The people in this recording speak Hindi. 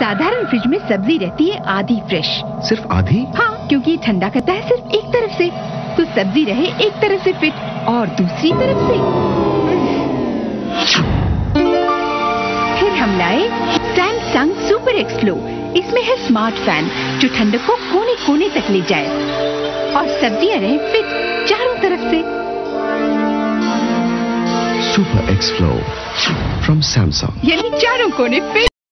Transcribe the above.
साधारण फ्रिज में सब्जी रहती है आधी फ्रेश। सिर्फ आधी? हाँ, क्योंकि ये ठंडा करता है सिर्फ एक तरफ से, तो सब्जी रहे एक तरफ से फिट और दूसरी तरफ से। फिर हम लाए सैमसंग सुपर एक्सफ्लो। इसमें है स्मार्ट फैन जो ठंडक को कोने कोने तक ले जाए और सब्जियां रहे फिट चारों तरफ से। सुपर एक्सफ्लो फ्रॉम सैमसंग, यानी चारों कोने फिट।